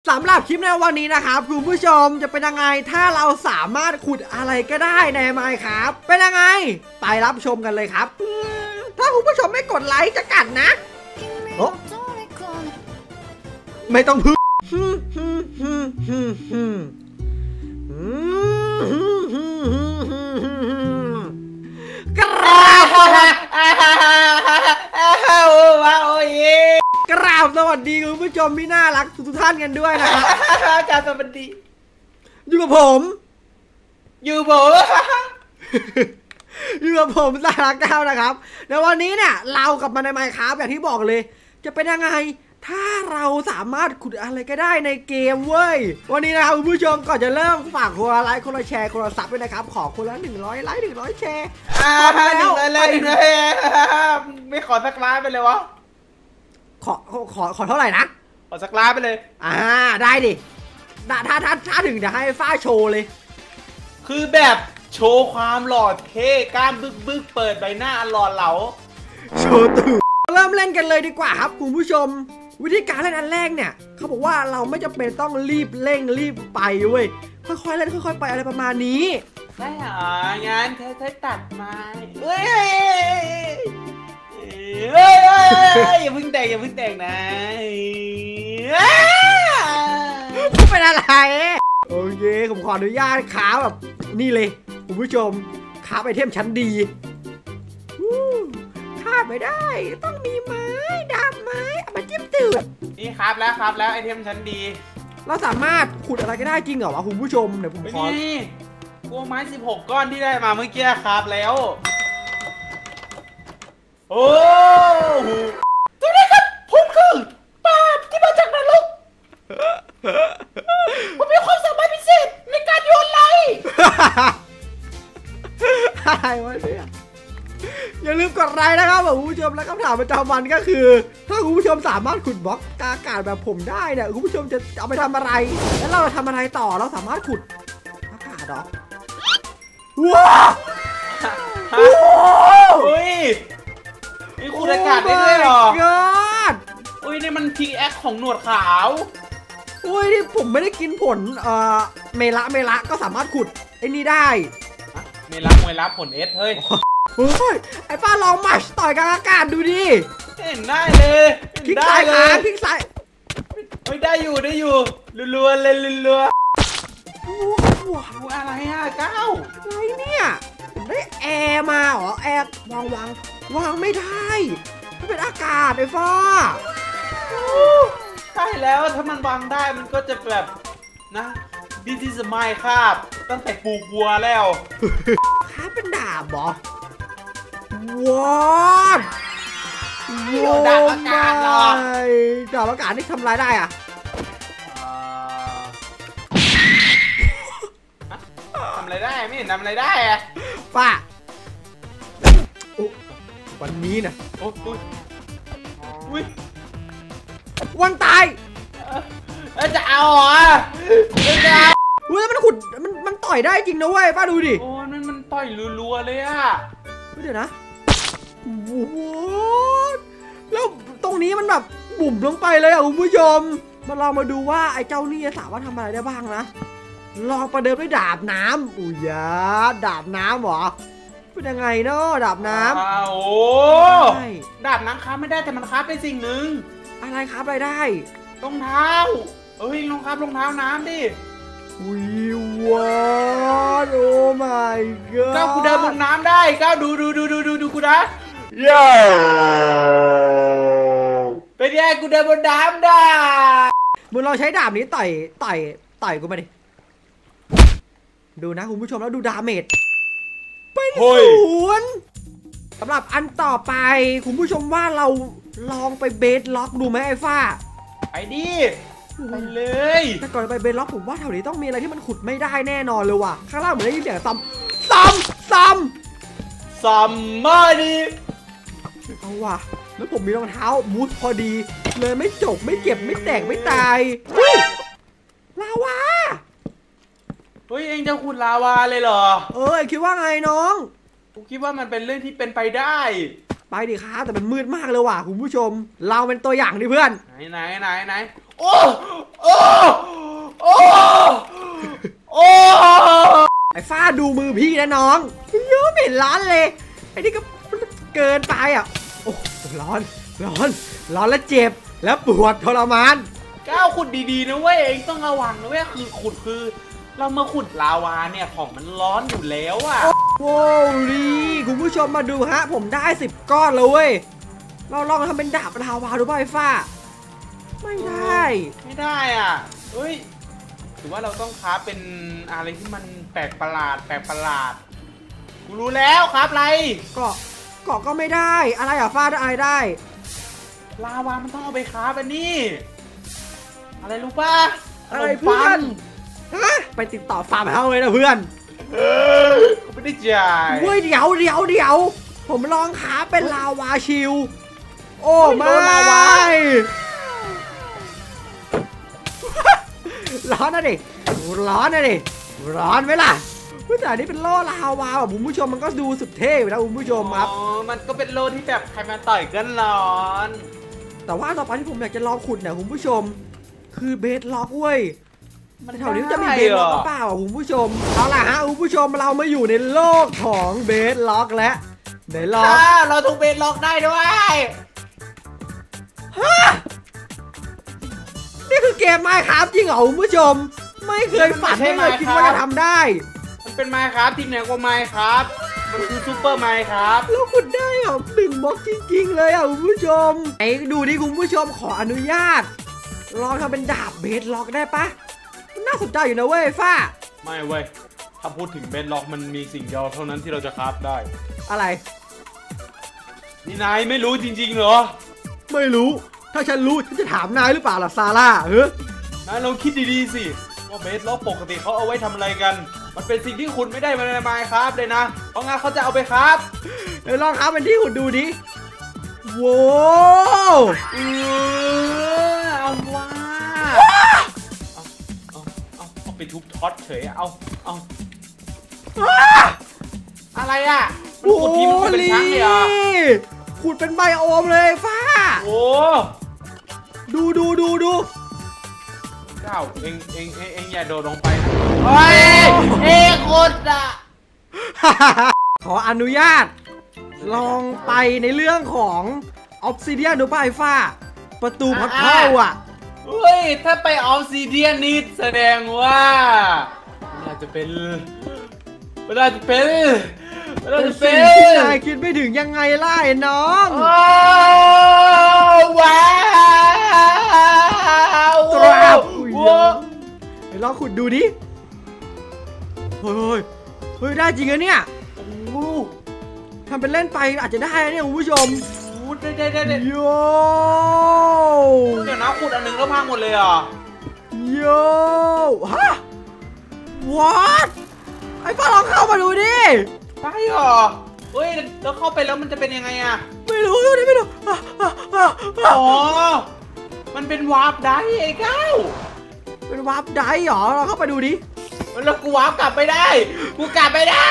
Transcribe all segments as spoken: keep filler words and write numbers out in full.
สำหรับคลิปในวันนี้นะครับคุณผู้ชมจะเป็นยังไงถ้าเราสามารถขุดอะไรก็ได้ใน Minecraft เป็นยังไงไปรับชมกันเลยครับถ้าคุณผู้ชมไม่กดไลค์จะกัดนะโอ้ไม่ต้องพึ่งกราบกราบสวัสดีคุณผู้ชมที่น่ารักทุกท่านกันด้วยนะครับอาจารย์สวัสดีอยู่กับผมอยู่ผมอยู่กับผมสาระเก้านะครับในวันนี้เนี่ยเรากลับมาใน Minecraft อย่างที่บอกเลยจะเป็นยังไงถ้าเราสามารถขุดอะไรก็ได้ในเกมเว้ยวันนี้นะครับคุณผู้ชมก่อนจะเริ่มฝากคนละไลค์คนละแชร์คนละซับด้วยนะครับขอคนละหนึ่งร้อยไลค์หนึ่งร้อยแชร์ขอแล้วเลยเลยไม่ขอสักล้านไปเลยวะขอขอขอเท่าไหร่นะขอสักล้านไปเลยอ่าได้ดิถ้าถ้าถ้าถ้าถึงจะให้ฟ้าโชว์เลยคือแบบโชว์ความหล่อเท่กล้ามบึกบึกเปิดใบหน้าหล่อเหลาโชว์ตู่เริ่มเล่นกันเลยดีกว่าครับคุณผู้ชมวิธีการเล่นอันแรกเนี่ยเขาบอกว่าเราไม่จำเป็นต้องรีบเร่งรีบไปเว้ยค่อยๆเล่นค่อยๆไปอะไรประมาณนี้ได้หรองานเธอเธอตัดไม้เฮ้ยเฮ้ยอย่าเพิ่งแต่งอย่าเพิ่งแต่งนะเป็นอะไรโอเคผมขออนุญาตค้าแบบนี่เลยคุณผู้ชมค้าไอเทมชั้นดีค้าไม่ได้ต้องมีไม้ดาบไม้เอามาจิ้มตื่นนี่ครับแล้วครับแล้วไอเทมชั้นดีเราสามารถขุดอะไรก็ได้จริงเหรอวะคุณผู้ชมเดี๋ยวผมขอนี่พวกไม้สิบหกก้อนที่ได้มาเมื่อกี้ครับแล้วโอ้โหตัวนี้ครับผมคือปราบที่มาจากนรกผมมีความสามารถพิเศษในการโยนไหลอะไรวะเนี่ยอย่าลืมกดไลค์นะครับคุณผู้ชมและคำถามประจำวันก็คือถ้าคุณผู้ชมสามารถขุดบล็อกกาอากาศแบบผมได้เนี่ยคุณผู้ชมจะเอาไปทำอะไรแล้วเราจะทำอะไรต่อเราสามารถขุดอากาศหรอว้าวอุ้ยนี่ขุดอากาศได้ด้วยหรออุ้ยนี่มันทีแอคของหนวดขาวอุ้ยนี่ผมไม่ได้กินผลเอ่อเมละเมละก็สามารถขุดไอ้นี่ได้เมละเมละผลเอสเฮ้ยเฮ้ยไอ้ป้าลองมัชต่อยกลางอากาศดูดิเห็นได้เลยคลิกซ้ายขาคลิกซ้ายไม่ได้อยู่ได้อยู่รัวๆเลยรัวๆว้าวอะไรอ่ะก้าวอะไรเนี่ยได้แอร์มาเหรอแอร์วางวางวางไม่ได้มันเป็นอากาศไอ้ฟ้าใช่แล้วถ้ามันวางได้มันก็จะแบบนะดิจิสมัยครับตั้งแต่ปลูกวัวแล้วข้าเป็นดาบเหรอว้าวดาบอากาศเหรอดาบอากาศนี่ทำลายได้อะทำอะไรได้ไม่เห็นทำอะไรได้อะป้าวันนี้นะโอ้ยอุ้ยวันตายจะเอาเหรอจะเอาเฮ้ยมันขุดมันมันต่อยได้จริงนะเว้ยป้าดูดิโอ้มันมันต่อยรัวๆเลยอะเดี๋ยวนะโอ้โหแล้วตรงนี้มันแบบบุ่มลงไปเลยอ่ะคุณผู้ชมมาลองมาดูว่าไอ้เจ้านี่สามารถทำอะไรได้บ้างนะลองประเดิมด้วยดาบน้ำอุ้ยยาดาบน้ำเหรอเป็นยังไงเนาะดาบน้ำโอ้ดาบน้ำค้าไม่ได้แต่มันค้าเป็นสิ่งหนึ่งอะไรครับอะไรได้รองเท้าเอ้ยรองเท้ารองเท้าน้ำดิวิวาโอ้ my god ก้าวกูเดินบนน้ำได้ก้าวดูดูดูดูดูดูกูนะย่าเป็นไงกูเดินบนน้ำได้มึงลองใช้ดาบนี้ต่อยต่อยต่อยกูมาดิดูนะคุณผู้ชมแล้วดูดาเมจเป็นศูนย์สำหรับอันต่อไปคุณผู้ชมว่าเราลองไปเบสล็อกดูไหมไอ้ฟ้าไปดิไปเลยแต่ก่อนไปเบสล็อกผมว่าแถวนี้ต้องมีอะไรที่มันขุดไม่ได้แน่นอนเลยว่ะข้างล่างเหมือนได้ยินเสียงซ้ำซ้ำซ้ำซ้ำมาดิเอาว่ะแล้วผมมีรองเท้ามูสพอดีเลยไม่จบไม่เจ็บไม่แตกไม่ตายลาวาเฮ้ยเองจะขุดลาวาเลยเหรอเออคิดว่าไงน้องกูคิดว่ามันเป็นเรื่องที่เป็นไปได้ไปดิครับแต่มันมืดมากเลยว่ะคุณผู้ชมเราเป็นตัวอย่างดิเพื่อนไหนไหนไหนไหนโอ้โอ้ดูมือพี่นะน้องเยอะไม่เห็นร้อนเลยไอ้นี่ก็เกินไปอ่ะโอ้ร้อนร้อนร้อนแล้วเจ็บแล้วปวดทรมานก้าวขุดดีๆนะเว้ยเองต้องระวังนะเว้ยคือขุดคือเรามาขุดลาวาเนี่ยของมันร้อนอยู่แล้วอ่ะโว้ดีคุณผู้ชมมาดูฮะผมได้สิบก้อนแล้วเว้ยเราลองทำเป็นดาบลาวาดูป่ะไอ้ฟ้าไม่ได้ไม่ได้อ่ะเฮ้ยถือว่าเราต้องคราฟเป็นอะไรที่มันแปลกประหลาดแปลกประหลาดกูรู้แล้วครับอะไรเกาะเกาะก็ไม่ได้อะไรอ่ะฟ้าได้อะไรได้ลาวามันต้องเอาไปคราฟอันนี้อะไรรู้ป่ะอะไรเพื่อนไปติดต่อฟาร์มเฮาเลยนะเพื่อนกูไม่ได้จ่ายเว้ยเดี๋ยวเดี๋ยวเดี๋ยวผมลองขาเป็นลาวาชิลโอ้ไม่ร้อนนะดิร้อนนะดิร้อนไหมล่ะแต่อันนี้เป็นโล่ลาวาแบบคุณผู้ชมมันก็ดูสุดเท่นะคุณผู้ชมครับอ๋อมันก็เป็นโล่ที่แบบใครมาต่อยกันร้อนแต่ว่าต่อไปที่ผมอยากจะลองขุดเนี่ยคุณผู้ชมคือเบสล็อกเว้ยมันแถวนี้จะมีเบสล็อกหรือเปล่าคุณผู้ชมเอาล่ะฮะคุณผู้ชมเรามาอยู่ในโลกของเบสล็อกแล้วเบสล็อกเราถูกเบสล็อกได้ด้วยฮะนี่คือเกมไมน์คราฟจริงเหรอคุณผู้ชมไม่เคยฝันไม่เคยคิดว่าจะทำได้มันเป็นไมน์คราฟที่เหนือกว่าไมน์คราฟมันคือซูเปอร์ไมน์คราฟแล้วขุดได้เหรอหนึ่งบล็อกจริงๆเลยอ่ะคุณผู้ชมไอ้ดูดิคุณผู้ชมขออนุญาตลองทำเป็นดาบเบสล็อกได้ปะน่าสนใจอยู่นะเว้ยฟ้าไม่เว้ยถ้าพูดถึงเบสล็อกมันมีสิ่งเดียวเท่านั้นที่เราจะคราฟได้อะไรนี่นายไม่รู้จริงๆเหรอไม่รู้ถ้าฉันรู้ฉันจะถามนายหรือเปล่าล่ะซาร่าเฮ้ยนายลองคิดดีๆสิว่าเบสล็อกปกติเขาเอาไว้ทำอะไรกันมันเป็นสิ่งที่คุณไม่ได้มาในไมน์คราฟเลยนะเพราะงั้นเขาจะเอาไปคราฟเดี๋ยวลองคราฟเป็นที่คุณดูดิโว้เออเอาว่าไปทุบท็อตเฉยเอาเอาอะไรอ่ะมันขุดทีมันเป็นช้างเลยอ่ะขุดเป็นใบโอมเลยฟ้าโอ้ดูดูดูดูเจ้าเอ็งเอ็งเอ็งเอ็งอย่าโดดลงไปนะเฮ้ยเอ็งคนอ่ะขออนุญาตลองไปในเรื่องของออฟซิเดียนดูป่ะไอ้ฟ้าประตูพัดเข้าอ่ะเฮ้ยถ้าไปออฟซิเดียนนี่แสดงว่าน่าจะเป็นน่าจะเป็นน่าจะเป็นที่นายคิดไม่ถึงยังไงล่ะน้องว้าวตราบเดี๋ยวลองขุดดูดิเฮ้ยเฮ้ยได้จริงเหรอเนี่ยทำเป็นเล่นไปอาจจะได้เนี่ยคุณผู้ชมได้ได้ได้โย่เดี๋ยวนะขุดอันนึงแล้วพังหมดเลยอ่ะโย่ฮะ what ไอ้ป้าลองเข้ามาดูดิไปเหรอเฮ้ยแล้วเข้าไปแล้วมันจะเป็นยังไงอ่ะไม่รู้ดิไม่รู้อ๋อมันเป็นวาร์ปได้ไอ้ก้าวเป็นวาร์ปได้เหรอเราเข้าไปดูดิแล้วกูวาร์ปกลับไปได้กูกลับไปได้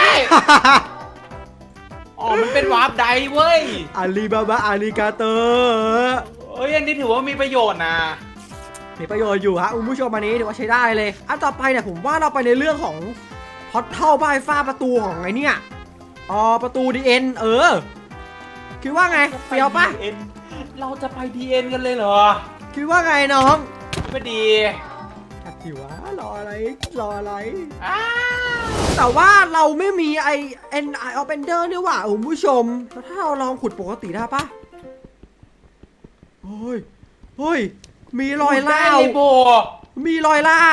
อ๋อมันเป็นวาร์ปไดเว้ยอาลีบาบาอาลีกาเตอร์เอ้ยอันนี้ถือว่ามีประโยชน์นะมีประโยชน์อยู่ฮะคุณผู้ชมอันนี้ถือว่าใช้ได้เลยอันต่อไปเนี่ยผมว่าเราไปในเรื่องของพอตเทิลบ้านฟ้าประตูของไงเนี่ยอ๋อประตูดีเอ็นเออคิดว่าไงเฟี้ยวปะเราจะไปดีเอ็นกันเลยเหรอคิดว่าไงน้องไม่ดีจัดจิวะรออะไรรออะไรแต่ว่าเราไม่มีไอเอ็นไอออฟเอนเดอร์เนี่ยว่ะคุณผู้ชมแล้วถ้าเราลองขุดปกติได้ปะเฮ้ยเฮ้ยมีรอยเล่ามีรอยเล่า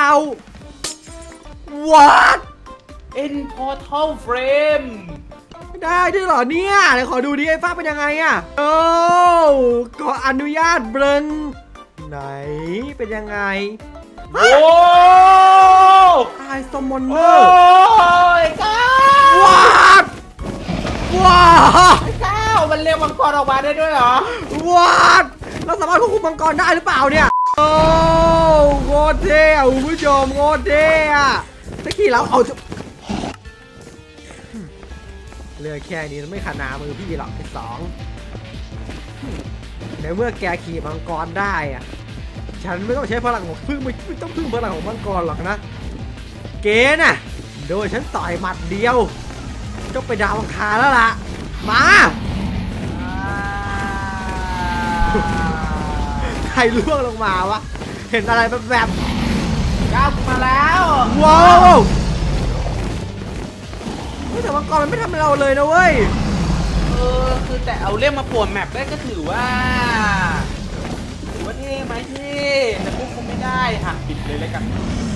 what เอ็นพอร์ทัลเฟรมได้ด้วยเหรอเนี่ยเดี๋ยวขอดูดิไอ้ฟ้าเป็นยังไงอ่ะโอ้ขออนุญาตเบลนไหนเป็นยังไงโอ้ไอสมอนเนอร์โอ้ยก้าวว้าวว้าวก้าวมันเรียกมังกรออกมาได้ด้วยเหรอว้าวเราสามารถควบคุมมังกรได้หรือเปล่าเนี่ยโอ้โคตรเท่คุณผู้ชมโคตรเท่อะตะกี้เราเอาเลือกแค่นี้ไม่ขนามือพี่หรอกไอ้สองในเมื่อแกขี่มังกรได้อะฉันไม่ต้องใช้พลังของพึ่งไม่ต้องพึ่งพลังของมังกรหรอกนะเกน่ะโดยฉันต่อยหมัดเดียวต้องไปดาวอังคารแล้วล่ะมาใครล่วงลงมาวะเห็นอะไรแบบแบบก้าวมาแล้วว้าวแต่มังกรมันไม่ทำอะไรเราเลยนะเว้ยเออคือแต่เอาเล่มมาป่วนแมปได้ก็ถือว่าถือว่าเท่ไหมเท่แต่พวกคงไม่ได้หักปิดเลยแล้วกัน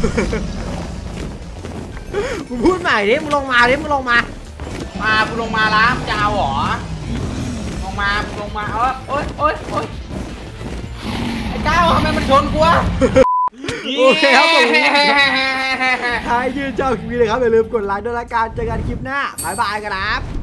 มึงพูดใหม่ดิมึงลงมาดิมึงลงมามากูลงมาล้างจะเอาเหรอลงมาลงมาเออโอ๊ยโอ๊ยโอ๊ยไอ้ก้าวทำไมมันชนกูวะโอเคครับผมถ้ายืนเจ้าคลิปนี้เลยครับอย่าลืมกดไลค์ด้วยละกันเจอกันคลิปหน้าบ๊ายบายครับ